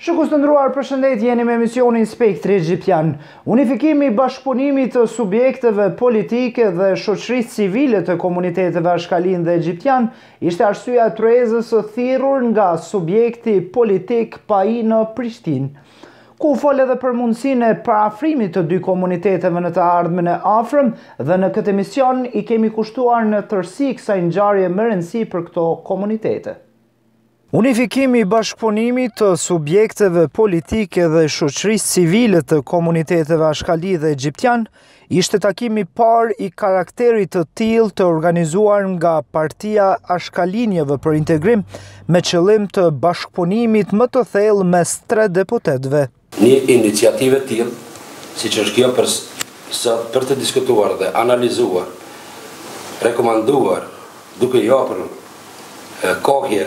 Shikues të ndruar, përshëndetje, jeni me emisionin Spektri Egjiptian. Unifikimi i bashkëpunimit të subjekteve politike dhe shoqërisë civile të komuniteteve ashkalin dhe egjiptian ishte arsyeja e tryezës së thirrur nga subjekti politik PAI në Prishtinë, ku fol edhe për mundësinë e parafrimit të dy komuniteteve në të ardhmen e afërm, dhe në këtë emision i kemi kushtuar në tërësi kësaj ngjarje me rëndësi për këto komunitete. Unifikimi i bashkëpunimit të subjekteve politike dhe shoqërisë civile të komuniteteve ashkali dhe egjiptian ishte takimi i parë i karakterit të tillë të organizuar nga Partia Ashkalinjeve për Integrim me qëllim të bashkëpunimit më të thellë mes 3 deputetëve. Një iniciativë e tillë, siç është kjo për të diskutuar dhe analizuar, rekomanduar, duke i hapur kohje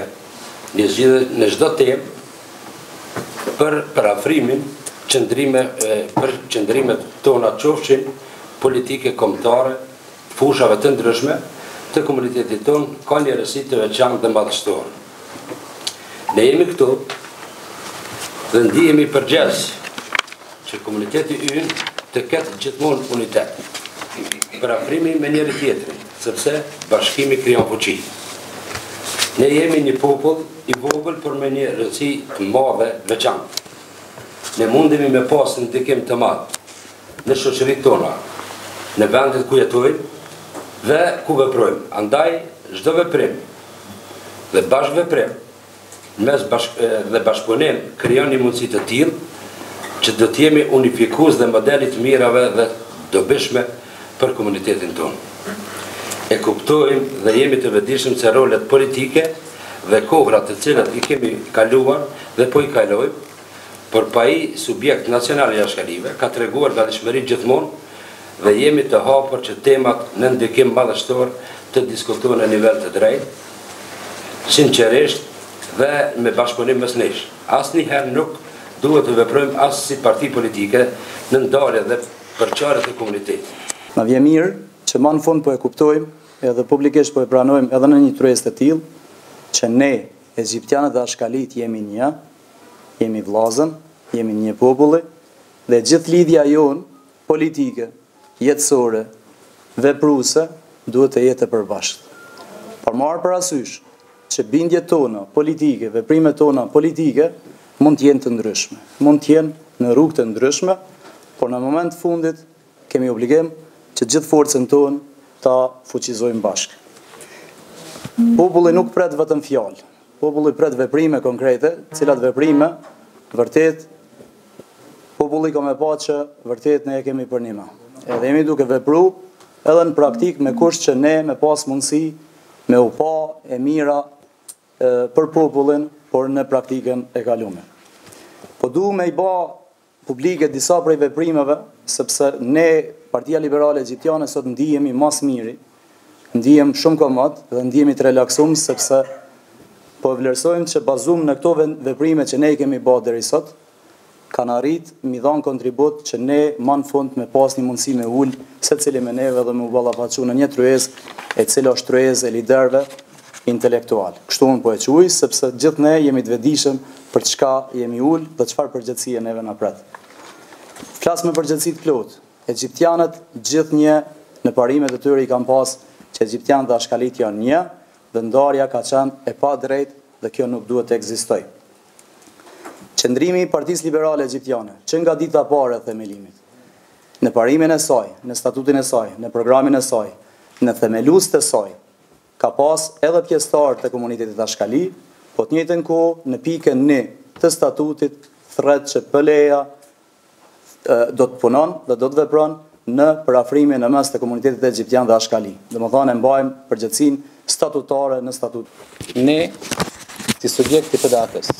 në çdo temë për parafrimin për qëndrimet tona qofshin politike kombëtare, fushave të ndryshme të komunitetit tonë, ka një rësi të veçantë dhe madhështore. Ne jemi këtu dhe ndihemi përgjegjës që komuniteti ynë të ketë gjithmonë unitet. Parafrimi me njëri tjetrin, sepse bashkimi krijon fuqi. Ne jemi një popull i vogël për me një rëndësi të madhe veçantë. Ne mundemi me pas një ndikim të madh në shoqëritë tona, në vendet ku jetojmë dhe ku veprojmë. Andaj çdo veprim dhe bashkëveprim dhe bashkëpunim krijon një mundësi të tillë që do të jemi unifikues dhe modelit të mirave dhe dobishme për komunitetin tonë. E kuptojmë dhe jemi të vetëdijshëm se rolet politike dhe kohrat të cilat i kemi kaluar dhe po i kalojmë, por PAI, subjekt nacional i ashkalive, ka treguar gatishmëri gjithmonë dhe jemi të hapur që temat në ndikim madhështor të diskutohen në nivel të drejtë, sinqerisht dhe me bashkëpunim mes nesh. Asnjëherë nuk duhet të veprojmë as si parti politike në ndarje dhe përçarje të komunitetit. Na vjen mirë që më në fund po e kuptojmë edhe publikisht po e pranojmë edhe në një tryezë të tillë që ne, egjiptianët dhe ashkalit, jemi një, jemi vllazën, jemi një populli dhe gjithë lidhja jonë politike, jetësore, vepruese duhet të jetë e përbashkët. Por marrë parasysh që bindjet tona politike, veprimet tona politike mund të jenë të ndryshme, mund të jenë në rrugë të ndryshme, por në moment fundit kemi obligim që gjithë forcën tonë ta fuqizojmë bashkë. Populli nuk pret vetëm fjalë, populli pret veprime konkrete, cilat veprime vërtet populli ka me pa që vërtet ne e kemi për një më. Edhe jemi duke vepru edhe në praktik me kusht që ne me pas mundësi me u pa e mira për popullin, por në praktikën e kalume. Po du me i ba publike disa prej veprimeve, sepse ne, Partia Liberale Egjiptiane, sot ndihemi mas miri, ndihem shumë komod dhe ndihemi të relaksuar sepse po vlerësojmë që bazum në këto veprime që ne i kemi bërë deri sot, kanë arrit mi dhënë kontribut që ne më në fund me pas një mundësi me ul secili me neve dhe me u ballafaqu në një tryezë e cila është tryezë e liderëve intelektual. Kështu unë po e quaj sepse gjithë ne jemi të vetëdijshëm për çka jemi ul dhe çfarë përgjegjësie neve na pret. Flas me përgjegjësi të plot. Egjiptianët gjithnjë në parimet e tyre i kanë pas që egjiptianët dhe ashkalit janë një, dhe ndarja ka qenë e pa drejt dhe kjo nuk duhet të ekzistojë. Qëndrimi i Partisë Liberale Egjiptiane, që nga dita parë e themelimit, në parimin e saj, në statutin e saj, në programin e saj, në themeluesit e saj, ka pas edhe pjesëtarë të komunitetit ashkali, po të njëjtën kohë në pikën 1 të statutit thret që PLEA do të punon dhe do të vepron në parafrimin në mes të komunitetit egjiptian dhe ashkali. Domethënë e mbajmë përgjegjësinë statutare në statut. Ne, si subjekti PDAK-s,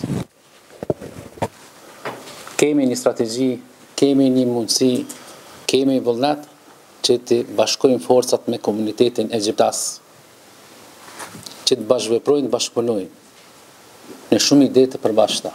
kemi një strategji, kemi një mundësi, kemi një vullnet që të bashkojmë forcat me komunitetin egjiptas, që të bashkëveprojnë, bashkëpunojnë në shumë ide të përbashkëta.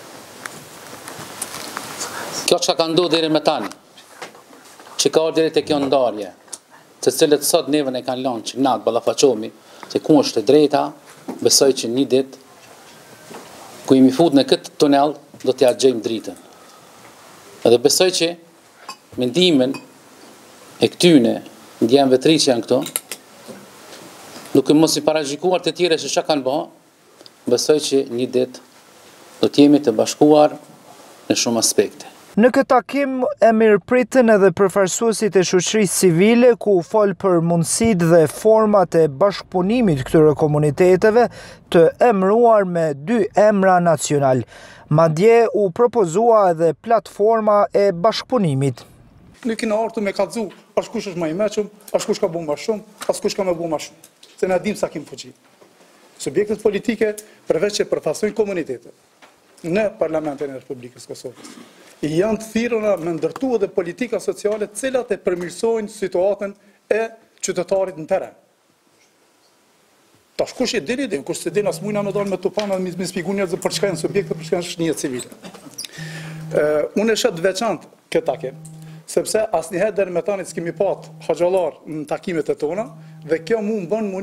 Kjo që ka ndodhur deri më tani, që ka ardhur deri te kjo ndarje, të cilët sot neve ne kanë lënë që na të ballafaqohemi se ku është e drejta, besoj që një ditë ku jemi fut në këtë tunel, do t'ja gjejmë dritën. Edhe besoj që mendimin e këtyne ndjemve të ri që janë këto, duke mos i parashikuar të tjere se çka kanë bë, besoj që një ditë do t'jemi të bashkuar në shumë aspekte. Në këtë takim e mirëpritën edhe përfaqësuesit e shoqërisë civile ku u fol për mundësitë dhe format e bashkëpunimit këtyre komuniteteve të emëruar me 2 emra nacional. Madje u propozua edhe platforma e bashkëpunimit. Ne kemi ardhur me kallëzu, askush është më i mëshëm, askush ka bën më shumë, askush ka më bën më shumë. Se na dim sa kemi fuqi. Subjektet politike përveç që përfaqësojnë komunitetet në Parlamentin e Republikës Kosovës, janë të thirrura me ndërtu edhe politika sociale të cilat e përmirësojnë situatën e qytetarit në terren. Tash kush e dini dhe kush se din as mujna me dalë me tupana dhe me shpjegu njerëzve për çka janë subjekte, për çka janë shnije civile. Unë e shoh të veçantë këtë takim, sepse asnjëherë deri më tani s'kemi pat hoxhallar në takimet e tona dhe kjo mu më bën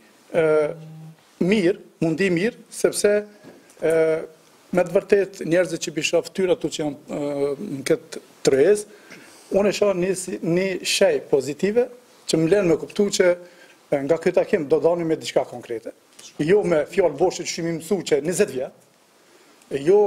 mundi mirë, sepse me të vërtet njerëzit që bisha ftyrat tu që janë në këtë tërëz, unë e shoh një shej pozitive që më lën me kuptu që nga këtë takim do dalmi me diçka konkrete. Jo me fjalë boshë që shimi mësu që 20 vjet, jo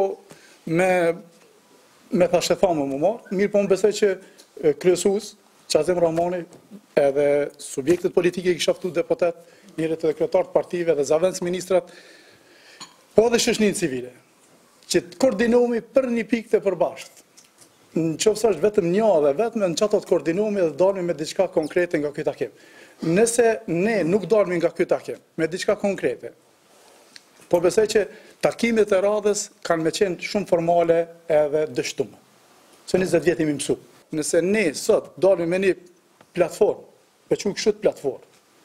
me thashtë thamë më marë, mirë po më besoj që kryesues, Qazim Ramani, edhe subjektet politike i kisha ftu deputet, njërët edhe kryetarët partive dhe zavendës ministrat, po dhe shoqërinë civile, që të koordinohemi për një pikë të përbashkët. Në qoftë është vetëm një dhe vetëm në çato të koordinohemi dhe dalmi me diçka konkrete nga ky takim. Nëse ne nuk dalmi nga ky takim me diçka konkrete, po besoj që takimet e radhës kanë me qenë shumë formale edhe dështume. Se 20 vjet jemi mësu. Nëse ne sot dalmi me një platformë, veçu kështu platformë,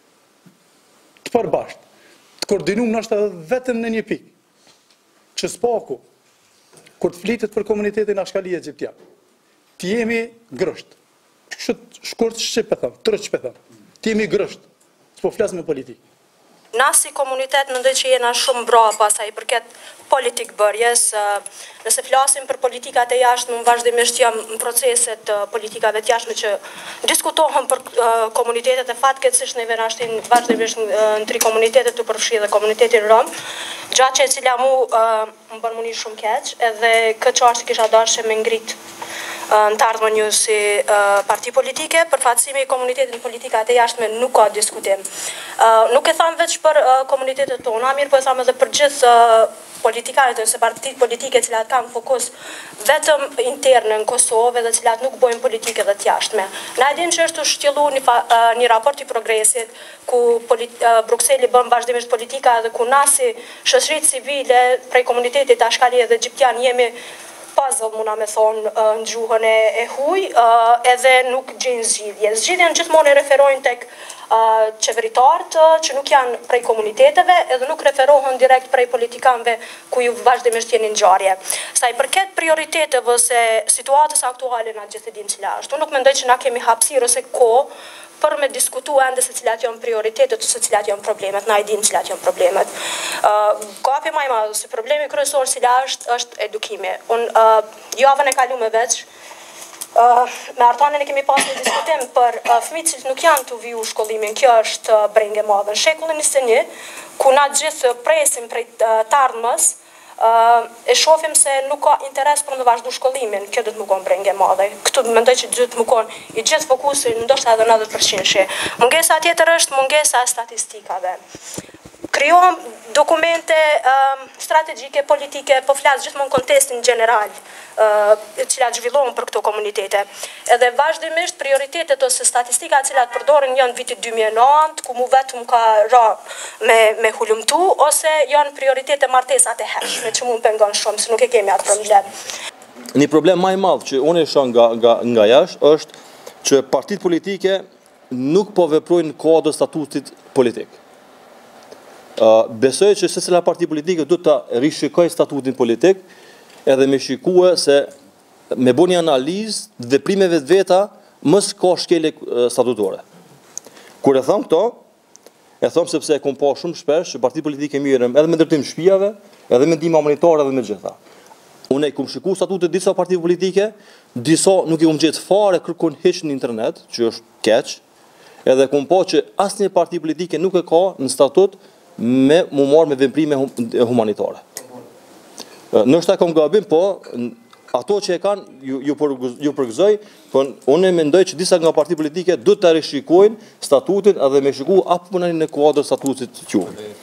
të përbashkët, të koordinuar ndoshta vetëm në një pikë, që spaku, kur të flitet për komunitetin Ashkali Egjiptian, të jemi grësht. Shkurt shqip e thëmë, tërë shqip e thëmë. Të jemi grësht, s'po flas me politikë. Na si komunitet mendoj që jena shumë brapa sa i përket politik bërjes. Nëse flasim për politikat e jashtme, unë vazhdimisht jam në proceset politikave të jashtme që diskutohen për komunitetet e fatkeqësisht neve na shtin vazhdimisht në 3 komunitetet të përfshirë dhe komunitetin rom. Gjatë që e cila mu më bën muni shumë keq, edhe këtë çështje kisha dashur me ngrit në të ardhmen ju si parti politike, përfaqësimi i komunitetit në politikat e jashtme nuk ka diskutim. Nuk e tham veç për komunitetet tona, mirë po e tham edhe për gjithë politikanët ose partitë politike cilat kanë fokus vetëm interne në Kosovë dhe cilat nuk bojnë politike dhe të jashtme. Na e dim që është shtjellu një raport i progresit ku Brukseli bën vazhdimisht politika dhe ku na si shoqëri civile prej komunitetit Ashkali dhe Egjiptian jemi puzzle, muna me thonë në gjuhën e huj, edhe nuk gjejnë zgjidhje. Zgjidhjen gjithmonë e referojnë tek qeveritarët që nuk janë prej komuniteteve edhe nuk referohen direkt prej politikanëve ku ju vazhdimisht jeni në ngjarje. Sa i përket prioriteteve ose situatës aktuale na gjithë dim cila është. Unë nuk mendoj që na kemi hapësirë ose kohë për me diskutu ende se cilat janë prioritetet ose cilat janë problemet, na e dim cilat janë problemet. Kapi më i madh, si problemi kryesor cila është edukimi. Unë javën e kaluar veç me Artanin e kemi pas një diskutim për fëmijët që nuk janë të viju shkollimin. Kjo është brengë e madhe. Në shekullin 21, ku na gjithë presim prej të ardhmës, e shohim se nuk ka interes për të vazhduar shkollimin. Kjo do të më kon brengë e madhe. Këtu mendoj që do të më kon i gjithë fokusi ndoshta edhe 90%. Mungesa tjetër është mungesa e statistikave. Krijohen dokumente strategjike, politike, po flas gjithmonë kontestin general, cilat zhvillohen për këto komunitete. Edhe vazhdimisht prioritetet ose statistikat cilat përdoren janë vitit 2009, ku mu vetëm ka ra me hulumtu, ose janë prioritete martesat e hershme, që mu më pengon shumë, se nuk e kemi atë problem. Një problem më i madh që unë e shoh nga jashtë është që partitë politike nuk po veprojnë në kuadër statutit politik. Besoj që secila parti politike duhet ta rishikojë statutin politik edhe me shikue se me bëni një analizë të veprimeve të veta mos ka shkelje statutore. Kur e them këto, e them sepse e kam pa shumë shpesh që parti politike mirën edhe me ndërtim shtëpiave, edhe me ndihmë humanitar edhe me gjitha. Unë e kum shiku statutet disa partive politike, disa nuk i gjetë fare kërkon hiç në internet, që është keq, edhe kum po që asnjë parti politike nuk e ka në statut me mu marrë me veprime humanitare. Nështë ta kom gabim, po ato që e kanë ju përgëzoj, po unë mendoj që disa nga parti politike duhet të rishikojnë statutin edhe me shiku apo punani në kuadër statutit që.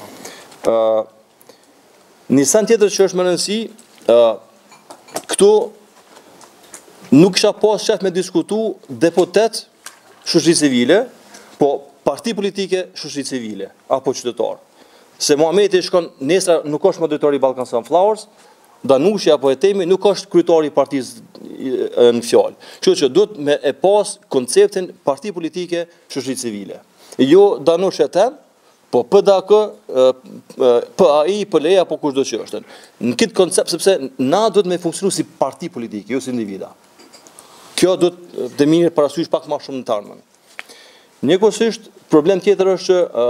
Një sen tjetër që është më rëndësi, këtu nuk kisha pas qef me diskutu deputet shoqëri civile, po parti politike shoqëri civile, apo qytetar. Se Muhameti shkon nesra nuk është moderatori Balkan Sunflowers, Danushi apo Etemi nuk është kryetari i partisë në fjalë. Kështu që duhet me e pas konceptin parti politike shoqëri civile. Jo Danushi Etem, po PDAK, PAI, PLE apo kushdo që është. Në këtë koncept sepse na duhet me funksionu si parti politike, jo si individa. Kjo duhet të mirë parasysh pak më shumë në të ardhmen. Njëkohësisht, problem tjetër është që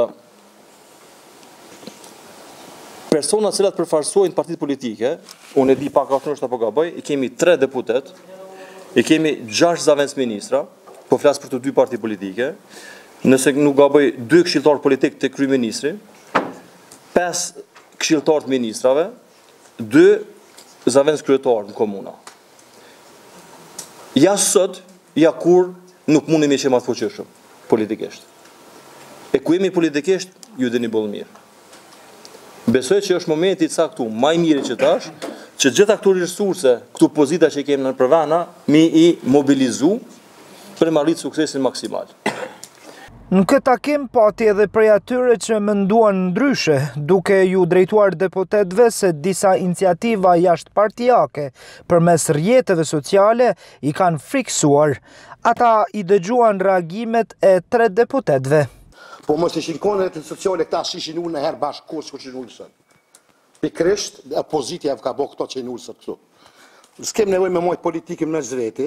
personat cilat përfaqësojnë partitë politike, unë e di pak është apo gaboj, i kemi 3 deputet, i kemi 6 zavendës ministra, po flas për të 2 parti politike, nëse nuk gaboj 2 këshilltar politik të kryeministri, 5 këshilltar të ministrave, 2 zavendës kryetar në komuna. Ja sot, ja kur nuk mundi me qenë më të fuqishëm politikisht. E ku jemi politikisht, ju dini bollë mirë. Besoj që është momenti i caktuar, më i miri që tash, që gjitha këto resurse, këto pozita që kemi në përvana, mi i mobilizu për të marrë suksesin maksimal. Në këtë takim pati edhe prej atyre që menduan ndryshe, duke ju drejtuar deputetëve se disa iniciativa jashtëpartijake përmes rrjeteve sociale i kanë friksuar. Ata i dëgjuan reagimet e 3 deputetëve. Po mos ishin konet sociale këta shishin ullë në herë bashkë kohës që ishin ullë sot. Pikrisht, opozitja ka bo këto që i ullë sot këtu. S'kem nevoj me mojtë politikim në zreti,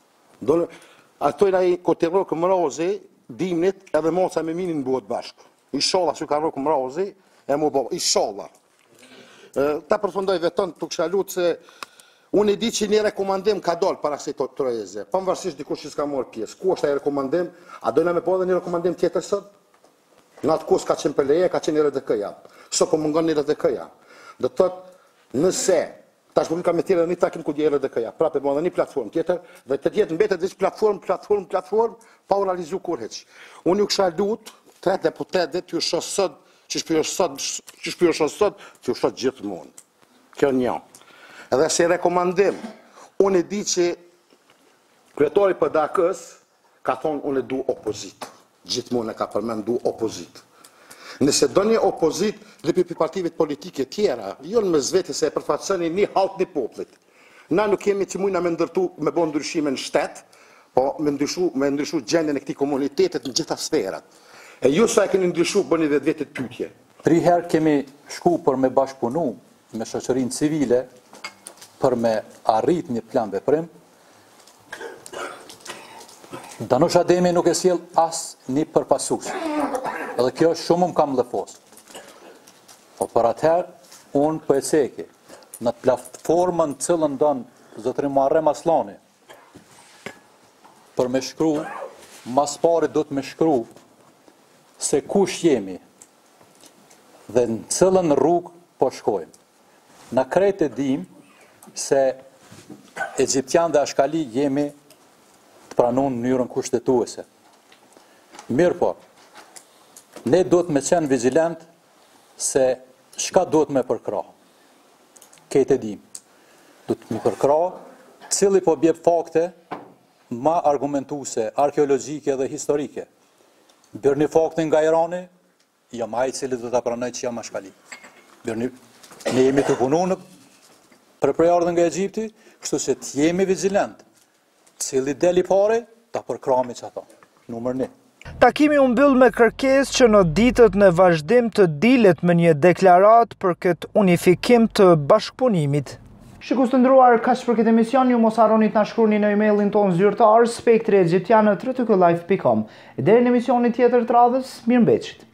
ato i na i kote rokë mrazi, dimnit edhe moca me minin bëhet bashkë. Inshallah që ka rokë mrazi, e mu bo, inshallah. Ta përfundoj vetën të kësha lutë se unë i di që një rekomandim ka dollë para kësaj trojeze, pavarësisht dikush që s'ka morë pjesë. Ku është ai rekomandim? A dojna me po edhe një rekomandim tjetër sot? Në atë kus ka qenë PLE, ka qenë RDK-ja. So po mungon një RDK-ja. Dhe të thotë, nëse, tash publika me tjere dhe një takim ku dje RDK-ja, prapë e bo dhe një platform tjetër, dhe të tjetë mbetet dhe platform, pa u realizu kur heq. Unë ju kësha lut, 3 deputetët, që shos sot, që shpjo shos sot, që shos gjithë mund. Kjo një. Edhe se rekomandim, unë e di që kryetori PDAK-s ka thonë unë e du opozit. Gjithmonë e ka përmendu opozit. Nëse do një opozit dhe për partive politike tjera, jo në me zvete se e përfaqësoni një halt një poplit. Na nuk kemi që mujna me ndërtu me bo ndryshime në shtet, po me ndryshu gjendjen e këtij komunitetet në gjitha sferat. E ju sa e keni ndryshu bëni dhe vetë pyetje. 3 herë kemi shku për me bashkëpunu me shoqërinë civile për me arrit një plan veprim. Danush Ademi nuk e sjell as një përpasues. Edhe kjo shumë më kam lëfos. Po për atëherë, unë për e ceki, në të platformën cilën donë zotëri Muharrem Aslani, për me shkru, mas pari do të me shkru, se kush jemi, dhe në cilën rrugë po shkojmë. Në krejt e dim, se Egjiptian dhe Ashkali jemi pranon në njërën kushtetuese. Mirë po, ne do të me qenë vigilent se shka do të me përkra. Kejtë e dim. Do të me përkra, cili po bjep fakte ma argumentuse, arkeologjike dhe historike. Bërni fakte nga Irani, jam ai cili do të pranoj që jam Ashkali. Ne jemi të punu në përprejardën nga Egjipti, kështu që të jemi vigilent. Cili deli pare, ta përkrami që ato. Numër 1. Takimi u mbyll me kërkesë që në ditët në vazhdim të dilet me një deklarat për këtë unifikim të bashkëpunimit. Shikus të ndruar, kaq për këtë emision, ju mos harroni të na shkruani në emailin ton zyrtar spektriegiptian@rtqlive.com. Deri në emisionin tjetër të radhës, mirëmbëjtje.